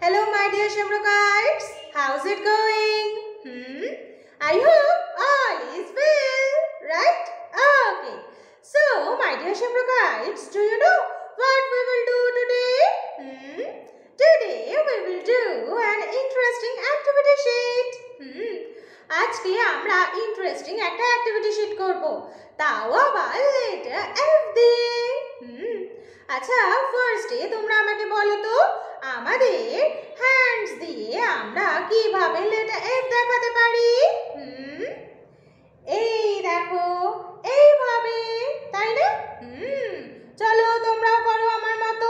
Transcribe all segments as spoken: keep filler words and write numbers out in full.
Hello, my dear Shamrokites. How's it going? Hmm? I hope all is well, right? Okay. So, my dear Shamrokites, do you know what we will do today? Hmm? Today we will do an interesting activity sheet. Hmm? আজকে আমরা interesting একটা activity sheet করব, তাও আবার letter F দিয়ে। হুম আচ্ছা, ফার্স্টে তোমরা আমাকে বলো তো, আমাদের হ্যান্ডস দিয়ে আমরা কিভাবে লেটার এফ দেখাতে পারি? হুম এই দেখো, এইভাবে, তাই না? হুম চলো তোমরাও করো আমার মতো।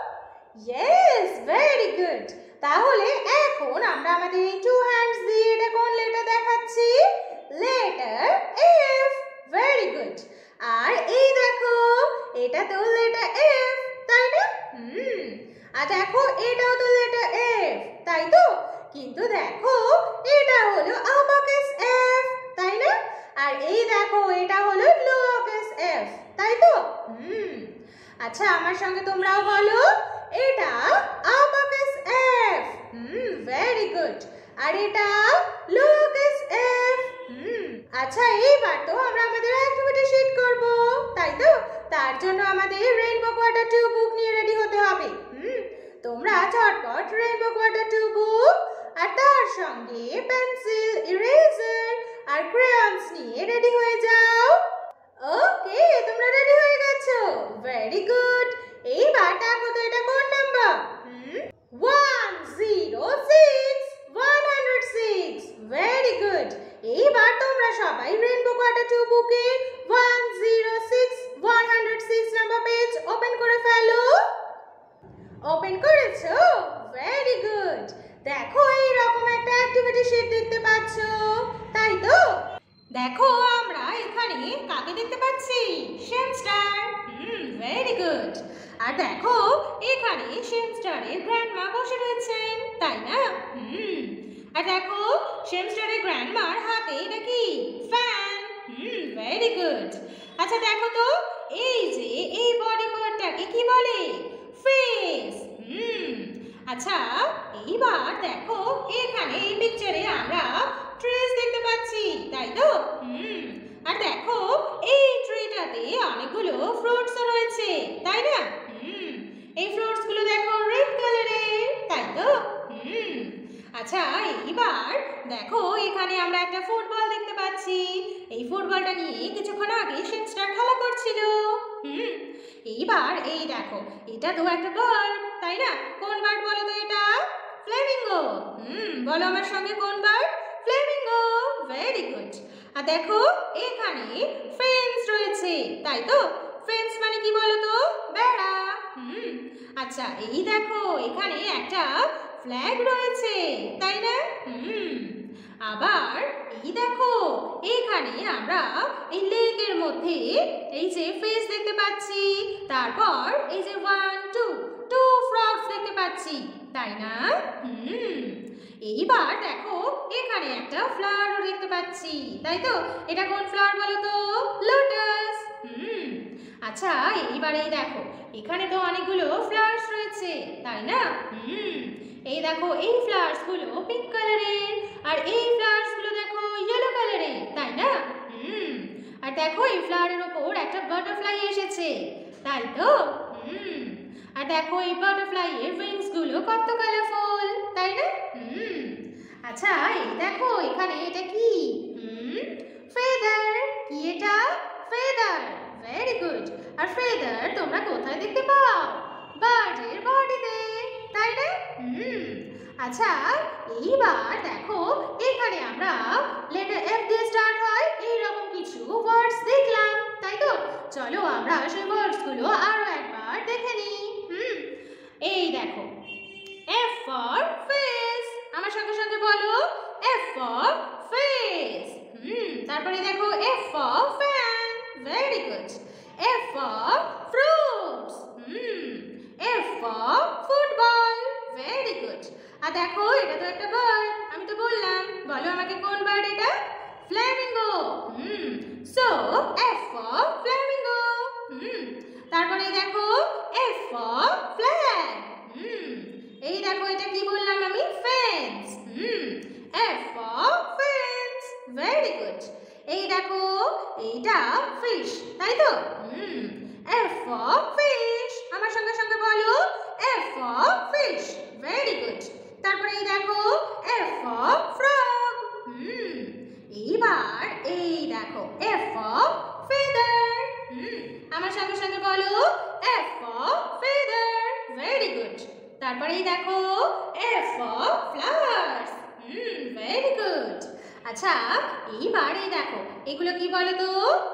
Yes, very good. তাহলে এখন আমরা আমাদের এই টু হ্যান্ডস দিয়ে এটা কোন লেটার দেখাচ্ছি? Letter F. Very good. আর এই দেখো, এটা তো লেটার এফ, তাই না? হুম আর দেখো, এটাও তো লেটার এফ, তাই তো? কিন্তু দেখো, এটা হলো আপারকেস এফ, তাই না? আর এই দেখো, এটা হলো লোয়ারকেস এফ, তাই তো? হুম আচ্ছা, আমার সঙ্গে তোমরাও বলো, এটা uppercase F. Hmm very good. আর এটা লোয়ারকেস এফ। হুম আচ্ছা, এইবার তো আমরা আমাদের অ্যাক্টিভিটি শিট করব, তাই তো? তার জন্য আমাদের রেইনবো কোয়ার্টার টু বুক নিয়ে রেডি হতে হবে। হুম তোমরা ঝটপট রেইনবো কোয়ার্টার টু বুক আর তার সঙ্গে পেন্সিল, ইরেজার আর ক্রেয়ন্স নিয়ে রেডি হয়ে যাও। ওকে, তোমরা রেডি হয়ে গেছো? Very good. এইবার দেখো তো, এটা কোন number? Hmm one zero six, one hundred six. Very good. এইবার তোমরা সবাই রেইনবো কোয়ার্টার টু বুকে one zero six, one hundred six number page open করে ফেলো। ওপেন করেছো? Very good. দেখো, এইরকম একটা অ্যাক্টিভিটি শিট দেখতে পাচ্ছ, তাই তো? দেখো, আমরা এখানে কাকে দেখতে পাচ্ছি? শেমস্টার। হুম ভেরি গুড। আর দেখো, এখানে শেমস্টারের গ্র্যান্ডমা বসে রয়েছেন, তাই না? হুম আর দেখো, শেমস্টারের গ্র্যান্ডমার হাতে এটা কি? ফ্যান। Hmm very good. আচ্ছা দেখো তো, এই যে এই বডি পার্টটাকে কি বলে? ফেস। হুম আচ্ছা, এইবার দেখো, এখানে এই পিকচারে আমরা ট্রিজ দেখতে পাচ্ছি, তাই তো? হুম আর দেখো, এই ট্রিটাতে অনেকগুলো ফ্রুটসও রয়েছে, তাই না? হুম এই ফ্রুটস গুলো দেখো রেড কালারের, তাই তো? হুম আচ্ছা, এইবার দেখো, এখানে আমরা একটা ফুটবল দেখতে পাচ্ছি। এই ফুটবলটা নিয়ে কিছুক্ষণ আগে শেমস্টার খেলা করছিল। হুম এইবার এই দেখো, এটা তো একটা বার্ড, তাই না? কোন বার্ড বলো তো এটা? ফ্লেমিঙ্গো। হুম বলো আমার সঙ্গে, কোন বার্ড? ফ্লেমিঙ্গো। Very good. আর দেখো, এখানে ফেন্স রয়েছে, তাই তো? ফেন্স মানে কি বলো তো? বেড়া। হুম আচ্ছা, এই দেখো, এখানে একটা ফ্ল্যাগ রয়েছে, তাই না? হুম আবার এই দেখো, এখানে আমরা এই লেকের মধ্যে এই যে ফেস দেখতে পাচ্ছি, তারপর এই যে ওয়ান টু টু ফ্রগস দেখতে পাচ্ছি, তাই না? হুম এইবার দেখো, এখানে একটা ফ্লাওয়ারও দেখতে পাচ্ছি, তাই তো? এটা কোন ফ্লাওয়ার বলো তো? লোটাস। হুম আচ্ছা, এইবার এই দেখো, এখানে তো অনেকগুলো ফ্লাওয়ার্স রয়েছে, তাই না? হুম এই দেখো, এই ফ্লাওয়ার্স গুলো পিঙ্ক কালারের, আর এই ফ্লাওয়ার্স গুলো দেখো ইয়েলো কালারের, তাই না? হুম আর দেখো, এই ফ্লাওয়ারের ওপর একটা বাটারফ্লাই এসেছে, তাই তো? হুম আর দেখো, এই বাটারফ্লাই এর উইংস গুলো কত কালারফুল, তাই না? হুম আচ্ছা, এই দেখো, এখানে এটা কি? Hmm feather. কি এটা? ফেদার। Very good. আর ফেদার তোমরা কোথায় দেখতে পাও? বার্ডের বডিতে, তাই না? হুম আচ্ছা, এইবার দেখো, এখানে আমরা লেটার এফ দিয়ে স্টার্ট হয় এইরকম কিছু ওয়ার্ডস দেখলাম, তাই তো? চলো আমরা সেই ওয়ার্ডস গুলো আরো একবার দেখে নিই। হুম এই দেখো, এফ ফর ফেস। আমার সঙ্গে সঙ্গে বলো, এফ ফর ফেস। হুম তারপরে দেখো, F for fan. Very good. F for fruits. Hmm F for football. Very good. আর দেখো, এটা তো একটা বার্ড, আমি তো বললাম। বলো আমাকে, কোন বার্ড এটা? Flamingo. Hmm so F for flamingo. Hmm তারপরে দেখো, এফ ফর ফ্ল্যাগ। হুম এই দেখো, এটা কি বললাম? দেখো এইটা ফিশ, তাই তো? হুম, F for fish, আমার সঙ্গে সঙ্গে বলো F for fish, very good. তারপরে এই দেখো F for frog, হুম, এইবার এই দেখো F for feather, হুম, আমার সঙ্গে সঙ্গে বলো F for feather, very good. তারপরে এই দেখো F for flowers, hmm, very good. আচ্ছা এইবার এই দেখো এগুলো কি বলো তো?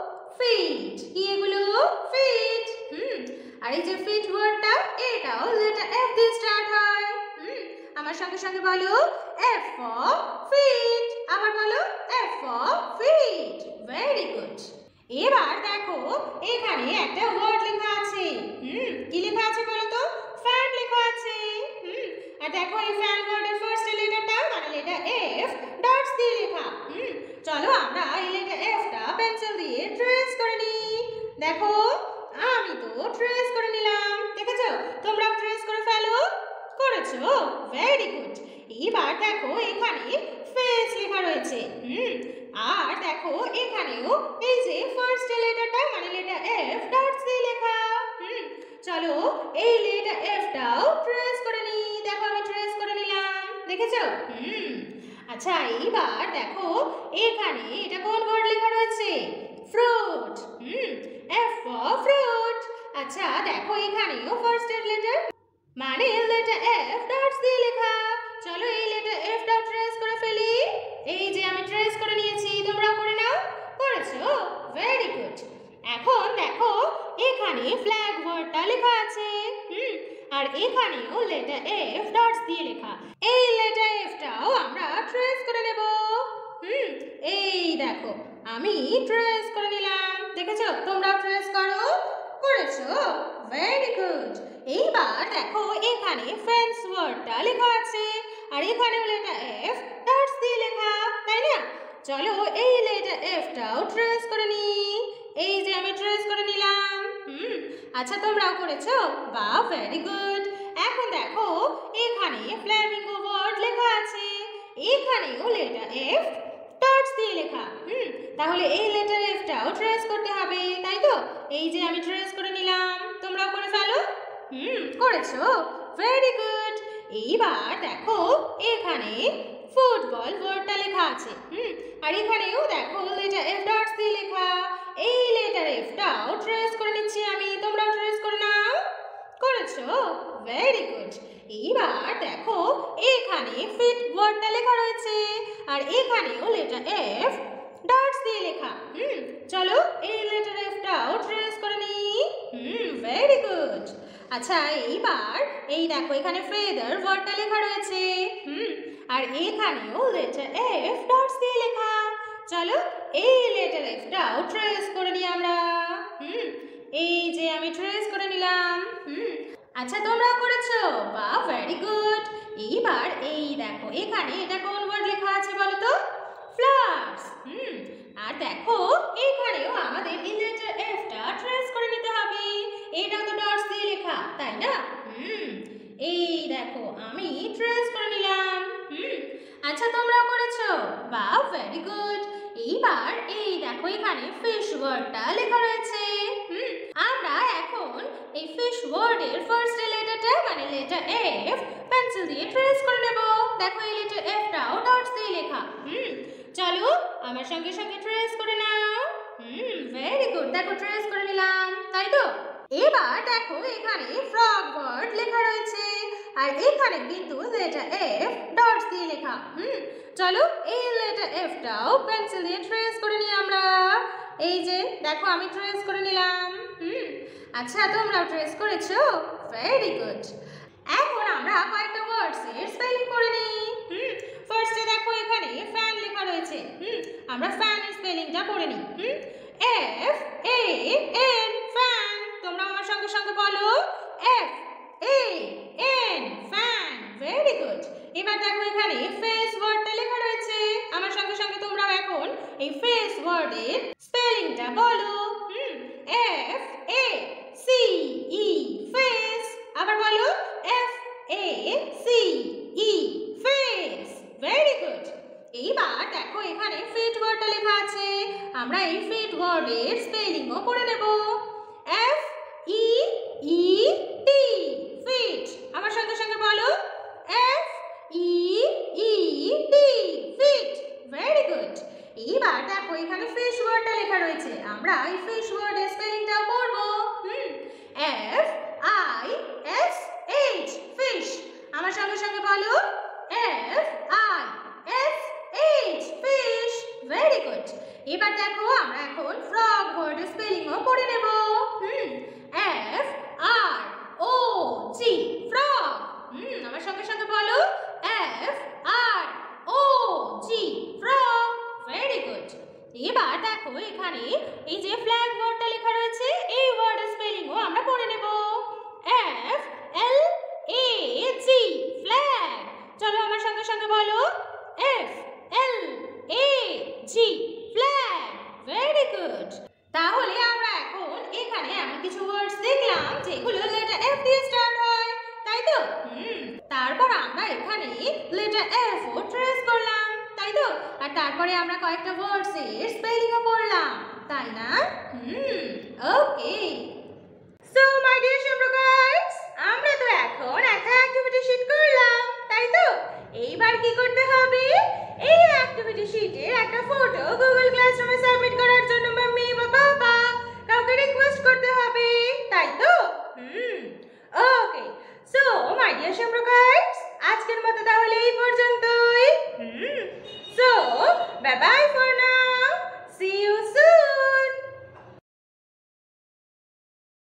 ফিট। কি এগুলো? ফিট। হুম, আর এই যে ফিট ওয়ার্ডটা এটাও লেটার F দিয়ে স্টার্ট হয়। হুম, আমার সঙ্গে সঙ্গে বলো F for feet, আবার বলো F for feet, very good. এবার দেখো এখানে একটা ওয়ার্ড লেখা আছে। হুম, কি লেখা আছে বলো তো? ফ্যান লেখা আছে। হুম, আর দেখো এই ফ্যান ওয়ার্ডের ফার্স্ট লেটারটা মানে লেটার F ডটস দিয়ে লেখা। হুম, চলো আমরা এই লেটার F টা পেন্সিল দিয়ে ট্রেস করে নিই। দেখো আমি তো ট্রেস করে নিলাম, দেখেছো? তোমরাও ট্রেস করে ফেলো। করেছো? Very good. এবার দেখো এখানে ফেস লেখা রয়েছে। হুম, আর দেখো এখানেও এই যে ফার্স্ট লেটারটা মানে লেটার F ডটস দিয়ে লেখা। হুম, চলো এই লেটার F টাও ট্রেস করে নিই। দেখো আমি ট্রেস করে নিলাম, দেখেছো? হুম, আচ্ছা এইবার দেখো এখানে এটা কোন ওয়ার্ড লেখা রয়েছে? Fruit. Hmm, F for fruit। আচ্ছা দেখো এখানেও ফার্স্ট লেটার মানে লেটার F ডটস দিয়ে লেখা। চলো এই লেটার F ডট ট্রেস করে ফেলি। এই যে আমি ট্রেস করে নিয়েছি, তোমরাও করে নাও। করেছো? Very good. এখন দেখো এখানে ফ্ল্যাগ ওয়ার্ডটা লেখা আছে। হুম, আর এখানেও লেটার F ডটস দিয়ে লেখা। এই লেটার F টাও আমরা ট্রেস করে নেব। হুম, এই দেখো আমি ট্রেস করে নিলাম, দেখেছো? তোমরাও ট্রেস করো। করেছো? Very good. এইবার দেখো এখানে ফেন্স ওয়ার্ডটা লেখা আছে আর এখানেও লেটার F ডটস দিয়ে লেখা, তাই না? চলো এই লেটার F টাও ট্রেস করে নিই। এই যে আমি ট্রেস করে নিলাম। হুম, আচ্ছা তোমরাও করেছো? বাহ, ভেরি গুড। এখন দেখো এখানে ফ্ল্যামিঙ্গো ওয়ার্ড লেখা আছে, এখানেও লেটার F ডটস দিয়ে লেখা। হুম, তাহলে এই লেটার F টাও ট্রেস করতে হবে, তাই তো? এই যে আমি ট্রেস করে নিলাম, তোমরাও করে ফেলো। হুম, করেছো? Very good. এইবার দেখো এখানে ফুটবল ওয়ার্ডটা লেখা আছে। হুম, আর এখানেও দেখো লেটার F ডটস দিয়ে লেখা। এই লেটার F টাও ট্রেস করে নিচ্ছি আমি, তোমরাও ট্রেস করে নাও। করেছো? Very good. এইবার দেখো এখানে ফিট ওয়ার্ডটা লেখা রয়েছে আর এখানেও লেটার F ডটস দিয়ে লেখা। হুম, চলো এই লেটার F টাও ট্রেস করে নিই। Hmm, very good. আচ্ছা এইবার এই দেখো এখানে ফেদার ওয়ার্ডটা লেখা রয়েছে। হুম, আর এখানেও লেটার F ডটস দিয়ে লেখা। চলো এই লেটার F টাও ট্রেস করে নিই আমরা। হুম, এই যে আমি ট্রেস করে নিলাম। হুম, আচ্ছা তোমরাও করেছো? বাহ, ভেরি গুড। এইবার এই দেখো এখানে এটা কোন ওয়ার্ড লেখা আছে বলো তো? ফ্লাওয়ার্স। হুম, আর দেখো এখানেও আমাদের এই লেটার F টা ট্রেস করে নিতে হবে। এটাও তো ডটস দিয়ে লেখা, তাই না? হুম, এই দেখো আমি ট্রেস করে নিলাম। হুম, আচ্ছা তোমরাও করেছো? বাহ, ভেরি গুড। এইবার এই দেখো এখানে ফিশ ওয়ার্ডটা লেখা রয়েছে। হুম, আমরা এখন এই ফিশ ওয়ার্ডের ফার্স্ট লেটারটা মানে লেটার F পেন্সিল দিয়ে ট্রেস করে নেব। দেখো এই লেটার F টাও ডটস দিয়ে লেখা। হুম, চলো আমার সঙ্গে সঙ্গে ট্রেস করে নাও। Hmm, very good. দেখো ট্রেস করে নিলাম, তাই তো? এবার দেখো এখানে ফ্রগ ওয়ার্ড লেখা রয়েছে আর এখানে কিন্তু লেটার F ডটস দিয়ে লেখা। হুম, চলো এই লেটার F টাও পেন্সিল দিয়ে ট্রেস করে নিই আমরা। এই যে দেখো আমি ট্রেস করে নিলাম। হুম, আচ্ছা তোমরাও ট্রেস করেছো? Very good. এখন আমরা কয়েকটা ওয়ার্ডস এর স্পেলিং করে নিই। হুম, ফার্স্টে দেখো এখানে ফ্যান লেখা রয়েছে। হুম, আমরা ফ্যান এর স্পেলিংটা পড়ে নিই। Hmm, F A N fan. তোমরা আমার সঙ্গে সঙ্গে বলো F A N fan, very good. এবার দেখো এখানে ফেস ওয়ার্ডটা লেখা রয়েছে, আমার সঙ্গে সঙ্গে তোমরাও এখন এই ফেস ওয়ার্ডের স্পেলিংটা বলো। Hmm, F A C E face, আবার বলো F A C E face, very good. এইবার দেখো এখানে ফিট ওয়ার্ডটা লেখা আছে, আমরা ওয়ার্ডের স্পেলিংও পড়ে নেব। F E E T feet. আমার সঙ্গে সঙ্গে বলো F E E T feet. Very good. এইবার দেখো এখানে ফিশ ওয়ার্ডটা লেখা রয়েছে, আমরা এই ফিশ ওয়ার্ডের স্পেলিংটা পড়ব। Hmm F I S H fish. আমার সঙ্গে সঙ্গে বলো F I S H fish. Very good. এবার দেখো আমরা এখন ফ্রগ ওয়ার্ডের স্পেলিংও পড়ে নেব। হুম F R O G frog. হুম আমার সঙ্গে সঙ্গে বলো F R O G frog. Very good. এবার দেখো এখানে এই যে ফ্ল্যাগ ওয়ার্ডটা লেখা রয়েছে, এই ওয়ার্ডের স্পেলিংও আমরা পড়ে নেব। F L A G flag. চলো আমার সঙ্গে সঙ্গে বলো F L A G flag. Very good. তাহলে আমরা এখন এখানে এমন কিছু ওয়ার্ডস দেখলাম যেগুলো লেটার এফ দিয়ে স্টার্ট হয়, তাই তো? হুম তারপর আমরা এখানে লেটার এফ ও ট্রেস করলাম, তাই তো? আর তারপরে আমরা কয়েকটা ওয়ার্ডস এর স্পেলিংও পড়লাম, তাই না? Hmm okay. So my dear Shibru guys, আমরা তো এখন একটা অ্যাক্টিভিটি শীট করলাম, তাই তো? এইবার কি করতে হবে? এই অ্যাক্টিভিটি শীটের একটা ফটো গুগল ক্লাসরুমে সাবমিট করার জন্য মাম্মি বা বাবা কাউকে রিকোয়েস্ট করতে হবে, তাই তো? Hmm okay. So my dear Shibru guys, আজকের মতো তাহলে এই পর্যন্তই। Hmm so bye bye for now, see you soon.